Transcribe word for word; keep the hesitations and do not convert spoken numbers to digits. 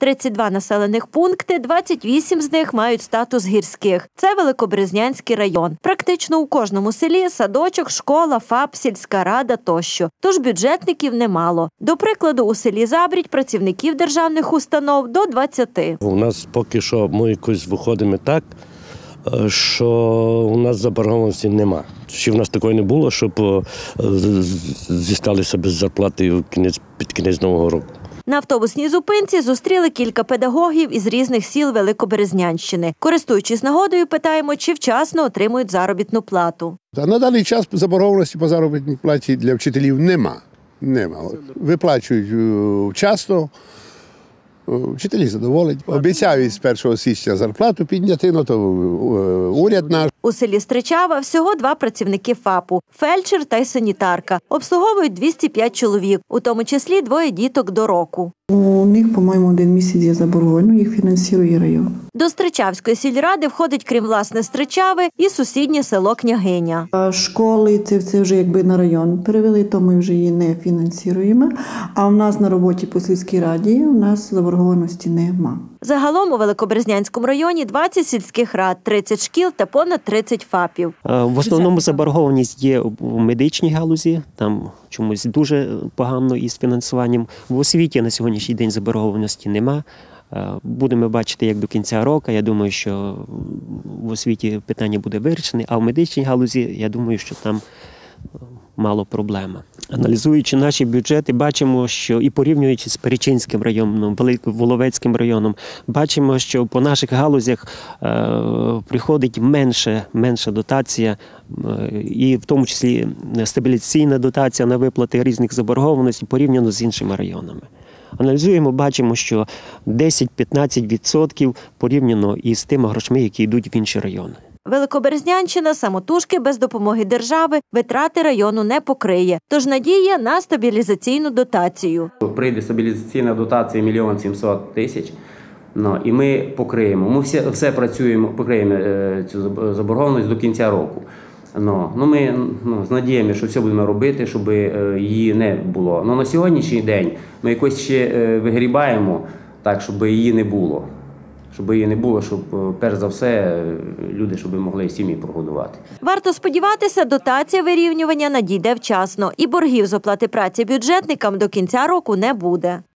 тридцять два населених пункти, двадцять вісім з них мають статус гірських. Це Великоберезнянський район. Практично у кожному селі садочок, школа, ФАП, сільська рада тощо. Тож бюджетників немало. До прикладу, у селі Забрідь працівників державних установ до двадцяти. У нас поки що ми якось виходимо так, що у нас заборгованості нема. Ще в нас такої не було, щоб зісталися без зарплати під кінець Нового року. На автобусній зупинці зустріли кілька педагогів із різних сіл Великоберезнянщини. Користуючись нагодою, питаємо, чи вчасно отримують заробітну плату. На даний час заборгованості по заробітній платі для вчителів нема. Нема. Виплачують вчасно. Вчителі задоволені. Обіцяють з першого січня зарплату підняти, ну то уряд наш. У селі Стричава всього два працівники ФАПу – фельдшер та й санітарка. Обслуговують двісті п'ять чоловік, у тому числі двоє діток до року. У них, по-моєму, один місяць є заборгований, їх фінансує район. До Стричавської сільради входить, крім власне Стричави, і сусіднє село Княгиня. А школи це, це вже якби на район перевели, то ми вже її не фінансуємо. А у нас на роботі по сільській раді у нас заборгованості нема. Загалом у Великоберезнянському районі двадцять сільських рад, тридцять шкіл та понад тридцять ФАПів. В основному заборгованість є у медичній галузі, там чомусь дуже погано із фінансуванням. В освіті на сьогоднішній день заборгованості нема. Будемо бачити, як до кінця року. Я думаю, що в освіті питання буде вирішене, а в медичній галузі, я думаю, що там мало проблем. Аналізуючи наші бюджети, бачимо, що і порівнюючи з Перечинським районом, Воловецьким районом, бачимо, що по наших галузях е, приходить менше, менша дотація, е, і в тому числі стабілізаційна дотація на виплати різних заборгованостей порівняно з іншими районами. Аналізуємо, бачимо, що десять-п'ятнадцять відсотків порівняно із тими грошми, які йдуть в інші райони. Великоберезнянщина самотужки без допомоги держави витрати району не покриє. Тож надія на стабілізаційну дотацію. Прийде стабілізаційна дотація мільйон сімсот тисяч, ну, і ми покриємо. Ми все, все працюємо, покриємо цю заборгованість до кінця року. Ну, ну, ми ну, з надіями, що все будемо робити, щоб її не було. Ну, на сьогоднішній день ми якось ще вигрібаємо так, щоб її не було. Щоб її не було, щоб, перш за все, люди щоб могли сім'ї прогодувати. Варто сподіватися, дотація вирівнювання надійде вчасно і боргів з оплати праці бюджетникам до кінця року не буде.